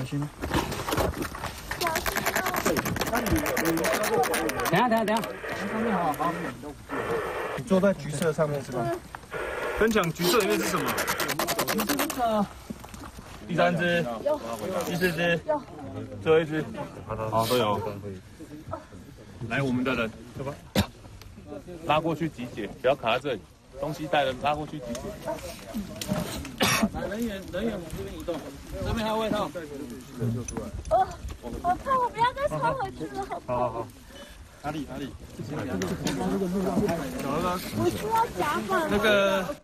心哦。 小心哦。 等下，上面好。你坐在橘色上面是吧？ 分享橘色里面是什么？第三只，第四只，最后一只，好都有。来，我们的人，走吧，拉过去集结，不要卡在这里。东西带了，拉过去集结。人员往这边移动，这边还有外套。 好痛，我不要再穿回去了，好痛。 好。哪里？ 我需要夹板。 那个。